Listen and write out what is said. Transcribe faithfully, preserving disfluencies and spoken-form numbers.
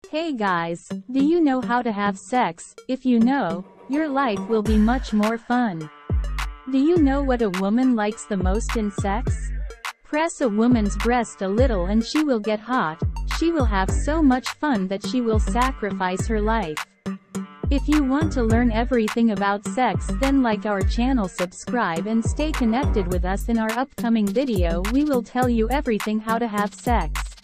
Hey guys, do you know how to have sex? If you know, your life will be much more fun. Do you know what a woman likes the most in sex? Press a woman's breast a little and she will get hot. She will have so much fun that she will sacrifice her life. If you want to learn everything about sex, then like our channel, subscribe and stay connected with us. In our upcoming video we will tell you everything how to have sex.